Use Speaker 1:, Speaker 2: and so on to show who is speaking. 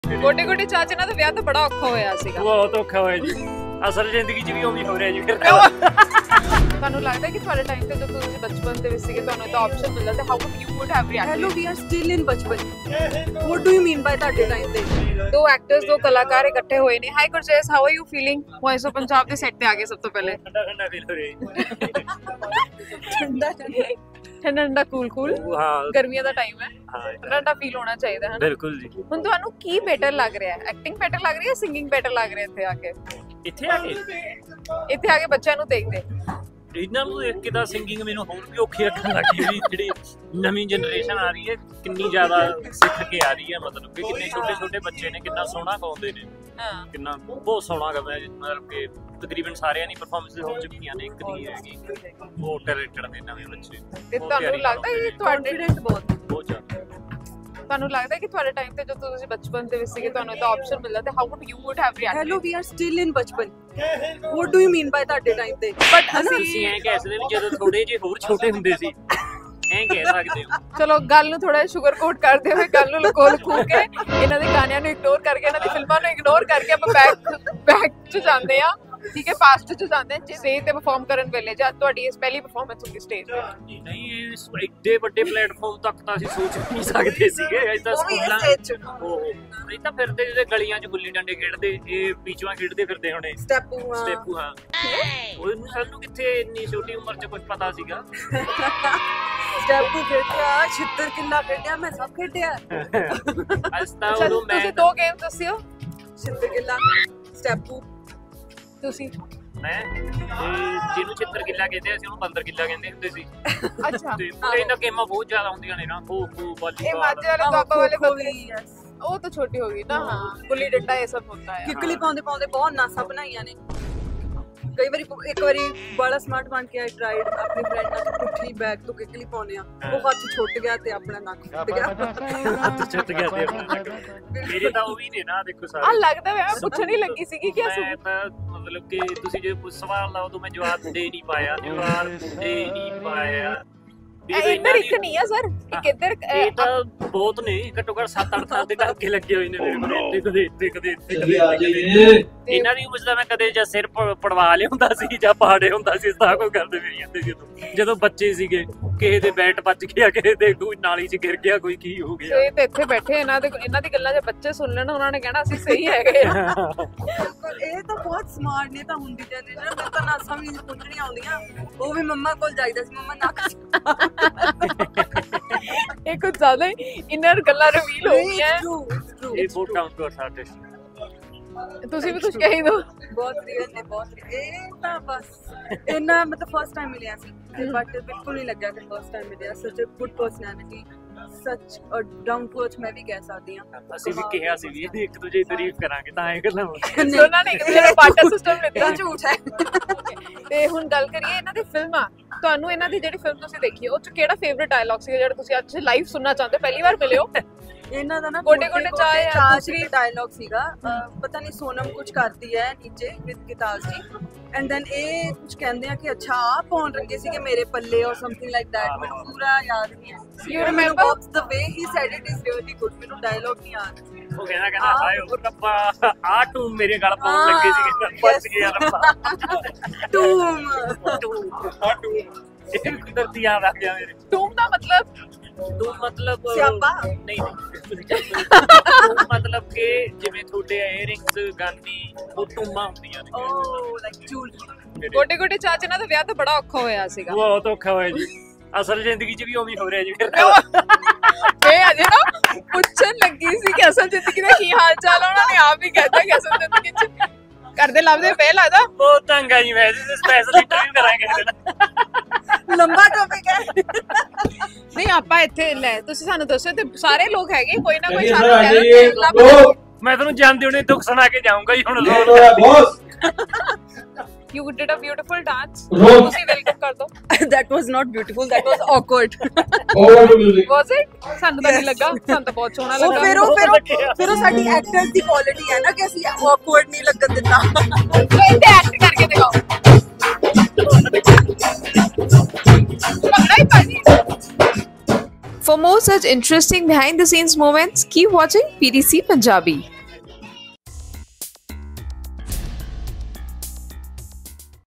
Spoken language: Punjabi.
Speaker 1: ਗੋਡੇ ਗੋਡੇ ਚਾਚੇ ਨਾਲ ਤਾਂ ਵਿਆਹ ਤਾਂ ਬੜਾ ਔਖਾ ਹੋਇਆ ਸੀਗਾ।
Speaker 2: ਬਹੁਤ ਔਖਾ ਹੋਇਆ ਜੀ। ਅਸਲ ਜ਼ਿੰਦਗੀ 'ਚ ਵੀ ਉਵੇਂ ਹੋ ਰਿਹਾ ਜੀ।
Speaker 1: ਤੁਹਾਨੂੰ ਲੱਗਦਾ ਕਿ ਤੁਹਾਡੇ ਟਾਈਮ ਤੇ ਜਦੋਂ ਤੁਸੀਂ ਬਚਪਨ ਦੇ ਵਿੱਚ ਸੀਗੇ ਤੁਹਾਨੂੰ ਤਾਂ ਆਪਸ਼ਨ ਮਿਲਦਾ ਤੇ how you would have reacted?
Speaker 3: Hello we are still in bachpan. What do you mean ਬਾਈ ਤੁਹਾਡੇ ਟਾਈਮ ਤੇ?
Speaker 1: ਦੋ ਐਕਟਰਸ ਦੋ ਕਲਾਕਾਰ ਇਕੱਠੇ ਹੋਏ ਨੇ। Hi Gurjes, how are you feeling? Voice of Punjab ਦੇ ਸੈੱਟ ਤੇ ਆ ਗਏ ਸਭ ਤੋਂ ਪਹਿਲੇ।
Speaker 2: ਠੰਡਾ ਠੰਡਾ ਫੀਲ ਹੋ ਰਿਹਾ
Speaker 1: ਠੰਡਾ ਠੰਡਾ ਕੂਲ
Speaker 2: ਹਾਂ,
Speaker 1: ਗਰਮੀਆਂ ਦਾ ਟਾਈਮ ਹੈ,
Speaker 2: ਹਾਂ
Speaker 1: ਠੰਡਾ ਫੀਲ ਹੋਣਾ ਚਾਹੀਦਾ ਹੈ।
Speaker 2: ਬਿਲਕੁਲ ਜੀ।
Speaker 1: ਹੁਣ ਤੁਹਾਨੂੰ ਕੀ ਬੈਟਰ ਲੱਗ ਰਿਹਾ ਹੈ? ਐਕਟਿੰਗ ਬੈਟਰ ਲੱਗ ਰਹੀ ਹੈ, ਸਿੰਗਿੰਗ ਬੈਟਰ ਲੱਗ ਰਿਹਾ ਇੱਥੇ ਆ ਕੇ?
Speaker 2: ਇੱਥੇ ਆ ਕੇ
Speaker 1: ਬੱਚਿਆਂ ਨੂੰ ਦੇਖਦੇ
Speaker 2: ਇਹਨਾਂ ਨੂੰ ਦੇਖ ਕੇ ਤਾਂ ਸਿੰਗਿੰਗ ਮੈਨੂੰ ਹੋਰ ਵੀ ਔਖੀ ਲੱਗਣ ਲੱਗੀ ਵੀ ਜਿਹੜੀ ਨਵੀਂ ਜਨਰੇਸ਼ਨ ਆ ਰਹੀ ਹੈ ਕਿੰਨੀ ਜ਼ਿਆਦਾ ਸਿੱਖ ਕੇ ਆ ਰਹੀ ਹੈ। ਮਤਲਬ ਕਿ ਕਿੰਨੇ ਛੋਟੇ ਛੋਟੇ ਬੱਚੇ ਨੇ, ਕਿੰਨਾ ਸੋਹਣਾ ਗਾਉਂਦੇ ਨੇ, ਕਿੰਨਾ ਬਹੁਤ ਸੋਹਣਾ ਗਾ। ਮਤਲਬ ਕਿ ਤਕਰੀਬਨ ਸਾਰਿਆਂ ਦੀ ਪਰਫਾਰਮੈਂਸ ਹੋ ਚੁੱਕੀਆਂ ਨੇ, ਇੱਕ ਨਹੀਂ ਹੈਗੀ। ਬਹੁਤ ਟੈਲੈਂਟਡ ਨੇ ਨਵੇਂ ਬੱਚੇ।
Speaker 1: ਤੇ ਤੁਹਾਨੂੰ ਲੱਗਦਾ ਕਿ ਤੁਹਾਡੇ
Speaker 2: ਬਹੁਤ ਜ਼ਿਆਦਾ
Speaker 1: ਤੁਹਾਨੂੰ ਲੱਗਦਾ ਕਿ ਤੁਹਾਡੇ ਟਾਈਮ ਤੇ ਜਦੋਂ ਤੁਸੀਂ ਬਚਪਨ ਦੇ ਵਿੱਚ ਸੀਗੇ ਤੁਹਾਨੂੰ ਤਾਂ ਆਪਸ਼ਨ ਮਿਲਦਾ ਤੇ how would you would have reacted?
Speaker 3: Hello we are still in bachpan. What do you mean ਬਾਈ ਤੁਹਾਡੇ ਟਾਈਮ ਤੇ?
Speaker 1: ਬਟ
Speaker 2: ਅਸੀਂ ਐਂ ਕਹਿ ਸਕਦੇ ਵੀ ਜਦੋਂ ਥੋੜੇ ਜਿਹੇ ਹੋਰ ਛੋਟੇ ਹੁੰਦੇ ਸੀ ਐਂ ਕਹਿ ਸਕਦੇ ਹੋ।
Speaker 1: ਚਲੋ ਗੱਲ ਨੂੰ ਥੋੜਾ ਸ਼ੂਗਰ ਕੋਟ ਕਰਦੇ ਹੋਏ, ਗੱਲ ਨੂੰ ਲੁਕੋ ਲੁਕੋ ਕੇ, ਇਹਨਾਂ ਦੇ ਗਾਣਿਆਂ ਨੂੰ ਇਗਨੋਰ ਕਰਕੇ, ਇਹਨਾਂ ਦੀ ਫਿਲਮਾਂ ਨੂੰ ਇਗਨੋਰ ਕਰਕੇ ਆਪਾਂ ਬੈਕ 'ਚ ਜਾਂਦੇ ਆ। ਠੀਕ ਹੈ, ਪਾਸਟ 'ਚ ਜਾਂਦੇ ਆ ਸਟੇਜ ਤੇ ਪਰਫਾਰਮ ਕਰਨ ਵੇਲੇ। ਜਦ ਤੁਹਾਡੀ ਇਸ ਪਹਿਲੀ ਪਰਫਾਰਮੈਂਸ ਹੋਈ ਸਟੇਜ ਤੇ?
Speaker 2: ਨਹੀਂ, ਇਸ ਏਡੇ ਵੱਡੇ ਪਲੇਟਫਾਰਮ ਤੱਕ ਤਾਂ ਅਸੀਂ ਸੋਚ ਨਹੀਂ ਸਕਦੇ ਸੀਗੇ। ਇਦਾਂ ਸਕੂਲਾਂ ਇਹ ਤਾਂ ਫਿਰਦੇ ਜਿਹੜੇ ਗਲੀਆਂ 'ਚ ਗੁੱਲੀ ਡੰਡੇ ਖੇਡਦੇ, ਇਹ ਪੀਚੂਆਂ ਖੇਡਦੇ ਫਿਰਦੇ ਹੋਣੇ, ਸਟੈਪੂ। ਹਾਂ, ਉਹਨੂੰ ਸਾਨੂੰ ਕਿੱਥੇ ਇੰਨੀ ਛੋਟੀ ਉਮਰ 'ਚ ਕੁਝ ਪਤਾ ਸੀਗਾ।
Speaker 3: ਸਟੈਪੂ ਖੇਡਿਆ, ਛਿੱਤਰ ਕਿੱਲਾ ਖੇਡਿਆ, ਮੈਂ ਸਭ ਖੇਡਿਆ।
Speaker 2: ਅਸਤਾ ਉਦੋਂ ਮੈਂ
Speaker 1: ਤੁਸੀਂ ਦੋ ਗੇਮ ਦੱਸਿਓ।
Speaker 3: ਛਿੱਤਰ ਕਿੱਲਾ, ਸਟੈਪੂ।
Speaker 1: ਤੁਸੀਂ?
Speaker 2: ਮੈਂ ਜਿਹਨੂੰ ਛਿੱਤਰ ਕਿੱਲਾ ਕਹਿੰਦੇ ਅਸੀਂ ਉਹਨੂੰ ਬੰਦਰ ਕਿੱਲਾ ਕਹਿੰਦੇ ਹੁੰਦੇ ਸੀ।
Speaker 1: ਅੱਛਾ,
Speaker 2: ਤੇ ਇਹਨਾਂ ਗੇਮਾਂ ਬਹੁਤ ਜ਼ਿਆਦਾ ਹੁੰਦੀਆਂ ਨੇ ਨਾ, ਖੋ ਖੋ, ਵਾਲੀਬਾਲ।
Speaker 1: ਇਹ ਮਾਝੇ ਵਾਲੇ ਬਾਬਾ ਵਾਲੇ ਬੰਦੇ, ਉਹ ਤਾਂ ਛੋਟੀ ਹੋ ਗਈ ਨਾ। ਹਾਂ, ਗੁੱਲੀ ਡੰਡਾ ਇਹ ਸਭ ਹੁੰਦਾ ਹੈ।
Speaker 3: ਕਿੱਕਲੀ ਪਾਉਂਦੇ ਪਾਉਂਦੇ ਬਹੁਤ ਨਾਸਾਂ ਬਣਾਈਆਂ ਨੇ। ਕਈ ਵਾਰੀ ਇੱਕ ਵਾਰੀ ਬੜਾ ਸਮਾਰਟ ਬਣ ਕੇ ਆਈ ਟਰਾਈਡ ਆਪਣੀ ਫਰੈਂਡ ਨਾਲ ਪੁੱਠੀ ਬੈਗ ਤੋਂ ਕਿੱਕਲੀ ਪਾਉਣੇ ਆ, ਉਹ ਹੱਥ ਛੁੱਟ ਗਿਆ ਤੇ ਆਪਣਾ ਨੱਕ ਫੁੱਟ ਗਿਆ।
Speaker 2: ਹੱਥ ਛੁੱਟ ਗਿਆ ਤੇ ਆਪਣਾ ਨੱਕ। ਮੇਰੇ ਤਾਂ ਉਹ ਵੀ ਨੇ ਨਾ, ਦੇਖੋ ਸਾਰੇ।
Speaker 1: ਆ ਲੱਗਦਾ ਮੈਂ ਪੁੱਛਣ ਹੀ ਲੱਗੀ ਸੀ ਕਿ
Speaker 2: ਮੈਂ ਤਾਂ ਮਤਲਬ ਕਿ ਤੁਸੀਂ ਜੇ ਕੁਝ ਸਵਾਲ ਲਾਓ ਤਾਂ ਮੈਂ ਜਵਾਬ ਦੇ ਨਹੀਂ ਪਾਇਆ।
Speaker 1: ਇੱਧਰ ਇੱਕ ਨਹੀਂ ਆ ਸਰ, ਇੱਕ ਇੱਧਰ।
Speaker 2: ਇਹ ਤਾਂ ਬਹੁਤ ਨੇ, ਘੱਟੋ ਘੱਟ 7-8 ਸਾਲ ਦੇ ਟਾਂਕੇ ਲੱਗੇ ਹੋਏ ਨੇ ਮੇਰੇ ਕੋਲ। ਕਦੇ ਇਹਨਾਂ ਦੀ ਉਮਰ ਦਾ ਮੈਂ ਕਦੇ ਜਾਂ ਸਿਰ ਪੜਵਾ ਲਿਆਉਂਦਾ ਸੀ ਜਾਂ ਪਹਾੜੇ ਹੁੰਦਾ ਸੀ, ਤਾਂ ਕੋਈ ਕਰਦੇ ਮੇਰੀ ਜਾਂਦੇ ਜਦੋਂ ਬੱਚੇ ਸੀਗੇ। ਕਿਸੇ ਦੇ ਬੈਟ ਵੱਜ ਗਿਆ, ਕਿਸੇ ਦੇ ਕੋਈ ਨਾਲੀ 'ਚ ਗਿਰ ਗਿਆ, ਕੋਈ ਕੀ ਹੋ ਗਿਆ।
Speaker 1: ਇਹ ਤੇ ਇੱਥੇ ਬੈਠੇ ਇਹਨਾਂ ਦੀ ਗੱਲਾਂ ਜੇ ਬੱਚੇ ਸੁਣ ਲੈਣ, ਉਹਨਾਂ ਨੇ ਕਹਿਣਾ ਅਸੀਂ ਸਹੀ ਹੈਗੇ ਆ।
Speaker 3: ਇਹ ਤਾਂ ਬਹੁਤ ਸਮਾਰਟ ਨੇ ਤਾਂ ਹੁੰਦੀ ਜਨਰੇਸ਼ਨ। ਮੈਨੂੰ ਤਾਂ ਨਾਸਾਂ ਵੀ ਪੁੱਛਣੀਆਂ ਆਉਂਦੀਆਂ, ਉਹ ਵੀ ਮੰਮਾ ਕੋਲ ਜਾਈਦਾ ਸੀ, ਮੰਮਾ ਨੱਕ।
Speaker 1: ਇਹ ਕੁਝ ਜ਼ਿਆਦਾ ਇਨਰ ਗੱਲਾਂ ਰਿਵੀਲ ਹੋ ਗਈਆਂ।
Speaker 2: ਇਹ ਬਹੁਤ ਡਾਊਨ ਟੂ ਅਰਥ ਆਰਟਿਸਟ।
Speaker 1: ਤੁਸੀਂ ਵੀ ਕੁਝ ਕਹੀ ਦੋ।
Speaker 3: ਬਹੁਤ ਰੀਅਲ ਨੇ, ਬਹੁਤ। ਇਹ ਤਾਂ ਬਸ ਇਹਨਾਂ ਮਤਲਬ ਫਸਟ ਟਾਈਮ ਮਿਲਿਆ ਸੀ, ਬਟ ਬਿਲਕੁਲ ਨਹੀਂ ਲੱਗਿਆ ਕਿ ਫਸਟ ਟਾਈਮ ਮਿਲਿਆ। Such good personality, such down to earth ਮੈਂ ਵੀ ਕਹਿ ਸਕਦੀ ਹਾਂ।
Speaker 2: ਅਸੀਂ ਵੀ ਕਿਹਾ ਸੀ ਵੀ ਇੱਕ ਦੂਜੇ ਦੀ ਤਾਰੀਫ ਕਰਾਂਗੇ ਤਾਂ ਇਹ ਗੱਲਾਂ
Speaker 1: ਉਹਨਾਂ ਨੇ ਜਿਹੜਾ ਬਾਟਾ ਸਿਸਟਮ ਦਿੱਤਾ
Speaker 3: ਝੂਠ ਹੈ।
Speaker 1: ਤੇ ਹੁਣ ਗੱਲ ਕਰੀਏ ਇਹਨਾਂ ਦੀ ਫਿਲਮਾਂ। ਤੁਹਾਨੂੰ ਇਹਨਾਂ ਦੀ ਜਿਹੜੀ ਫਿਲਮ ਤੁਸੀਂ ਦੇਖੀ ਉਹ 'ਚ ਕਿਹੜਾ ਫੇਵਰਿਟ ਡਾਇਲੌਗ ਸੀ ਜਿਹੜਾ ਤੁਸੀਂ ਅੱਜ ਲਾਈਵ ਸੁਣਨਾ ਚਾਹੁੰਦੇ? ਪਹਿਲੀ ਵਾਰ ਮਿਲੇ ਹੋ।
Speaker 3: ਇਹਨਾਂ ਦਾ ਨਾ
Speaker 1: ਗੋਡੇ ਗੋਡੇ ਚਾਹ
Speaker 3: ਦੂਸਰੀ ਡਾਇਲੌਗ ਸੀਗਾ, ਪਤਾ ਨਹੀਂ ਸੋਨਮ ਕੁਝ ਕਰਦੀ ਹੈ ਨੀਚੇ ਵਿਦ ਗਿਤਾਰ ਜੀ, ਐਂਡ ਦੈਨ ਇਹ ਕੁਝ ਕਹਿੰਦੇ ਆ ਕਿ ਅੱਛਾ ਆ ਪਾਉਣ ਲੱਗੇ ਸੀਗੇ ਮੇਰੇ ਪੱਲੇ ਔਰ ਸਮਥਿੰਗ ਲਾਈਕ ਦੈਟ। ਮੈਨੂੰ ਪੂਰਾ ਯਾਦ ਨਹੀਂ ਹੈ।
Speaker 1: You remember
Speaker 3: the way he said it is really good. ਮੈਨੂੰ ਡਾਇਲੌਗ ਨਹੀਂ ਯਾਦ।
Speaker 2: ਉਹ ਕਹਿੰਦਾ ਹਾਏ ਉਹ ਰੱਬਾ ਆ ਟੂਮ ਮੇਰੇ ਗਲ ਪਾਉਣ ਲੱਗੇ ਸੀ, ਬਚ ਗਿਆ ਰੱਬਾ।
Speaker 3: ਟੂਮ
Speaker 2: ਇਹ ਕੁਦਰਤੀ ਯਾਦ ਆ ਗਿਆ ਮੇਰੇ।
Speaker 1: ਟੂਮ ਦਾ ਮਤਲਬ?
Speaker 2: ਟੂਮ ਮਤਲਬ
Speaker 3: ਸਿਆਪਾ
Speaker 2: ਨਹੀਂ। ਟੂਮ ਮਤਲਬ ਕਿ ਜਿਵੇਂ ਤੁਹਾਡੇ ਏਅਰਿੰਗਸ, ਗਾਨੀ, ਉਹ ਟੂਮਾਂ ਹੁੰਦੀਆਂ ਨੇ।
Speaker 3: ਓ ਲਾਈਕ ਚੂਲ।
Speaker 1: ਗੋਡੇ ਗੋਡੇ ਚਾਚੇ ਨਾਲ ਤਾਂ ਵਿਆਹ ਤਾਂ ਬੜਾ ਔਖਾ ਹੋਇਆ ਸੀਗਾ।
Speaker 2: ਬਹੁਤ ਔਖਾ ਹੋਇਆ ਜੀ। ਅਸਲ ਜ਼ਿੰਦਗੀ 'ਚ ਵੀ ਉਵੇਂ ਹੋ ਰਿਹਾ ਜੀ।
Speaker 1: ਮੈਂ ਅਜੇ ਨਾ ਪੁੱਛਣ ਲੱਗੀ ਸੀ ਕਿ ਅਸਲ ਜ਼ਿੰਦਗੀ ਦਾ ਕੀ ਹਾਲ ਚਾਲ। ਉਹਨਾਂ ਨੇ ਆਪ ਹੀ ਕਹਿਤਾ ਕਿ ਅਸਲ ਜ਼ਿੰਦਗੀ 'ਚ ਕਰਦੇ ਲੱਭਦੇ ਪਏ ਲੱਗਦਾ।
Speaker 2: ਬਹੁਤ ਤੰਗ ਆ ਜੀ। ਮੈਂ ਸਪੈਸ਼ਲ ਇੰਟਰਵਿਊ ਕਰਾਂਗੇ।
Speaker 3: ਲੰਬਾ ਟੌਪਿਕ ਹੈ।
Speaker 1: ਨਹੀਂ ਆਪਾਂ ਇੱਥੇ ਲੈ, ਤੁਸੀਂ ਸਾਨੂੰ ਦੱਸੋ ਤੇ ਸਾਰੇ ਲੋਕ ਹੈਗੇ, ਕੋਈ ਨਾ ਕੋਈ ਸਾਨੂੰ।
Speaker 2: ਮੈਂ ਤੁਹਾਨੂੰ ਜਾਣਦੇ ਹੋਣੇ ਦੁੱਖ ਸੁਣਾ ਕੇ ਜਾਊਂਗਾ ਜੀ ਹੁਣ।
Speaker 1: You did a beautiful dance. ਤੁਸੀਂ ਵੈਲਕਮ ਕਰ ਦੋ।
Speaker 3: That was not beautiful, that was awkward.
Speaker 1: Was it? ਸਾਨੂੰ ਤਾਂ ਨਹੀਂ ਲੱਗਾ, ਸਾਨੂੰ ਤਾਂ ਬਹੁਤ ਸੋਹਣਾ ਲੱਗਾ।
Speaker 3: ਫਿਰ ਉਹ ਸਾਡੀ ਐਕਟਰਸ ਦੀ ਕੁਆਲਿਟੀ ਹੈ ਨਾ ਕਿ ਅਸੀਂ awkward ਨਹੀਂ ਲੱਗਣ ਦਿੰਦਾ।
Speaker 1: ਇੱਥੇ ਐਕਟ ਕਰਕੇ ਦਿਖਾਓ। ਭੰਗੜਾ ਹੀ ਪਾਜੀ। For more such interesting behind the scenes moments, keep watching PDC Punjabi.